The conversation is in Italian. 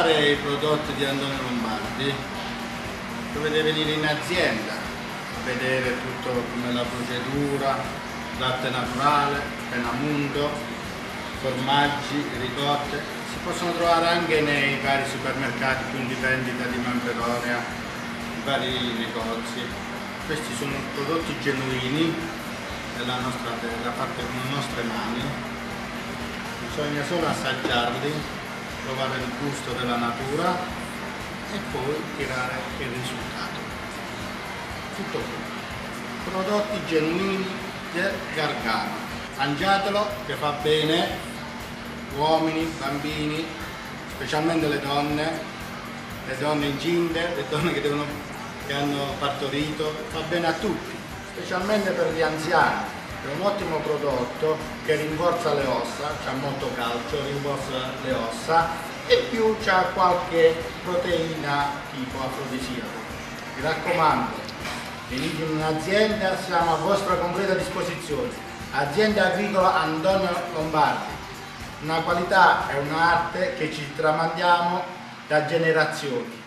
provare i prodotti di Antonio Lombardi dovete venire in azienda a vedere tutto come la procedura, latte naturale, penamundo, formaggi, ricotte. Si possono trovare anche nei vari supermercati, punti vendita di Manfredonia, i vari negozi. Questi sono prodotti genuini della nostra terra, fatti con le nostre mani. Bisogna solo assaggiarli, provare il gusto della natura e poi tirare il risultato. Tutto qui. Prodotti genuini del Gargano. Mangiatelo che fa bene, uomini, bambini, specialmente le donne incinte, le donne che hanno partorito, fa bene a tutti, specialmente per gli anziani. È un ottimo prodotto che rinforza le ossa, c'ha molto calcio, rinforza le ossa e più c'ha qualche proteina tipo afrodisiaco. Mi raccomando, venite in un'azienda, siamo a vostra completa disposizione. Azienda agricola Antonio Lombardi. Una qualità e un'arte che ci tramandiamo da generazioni.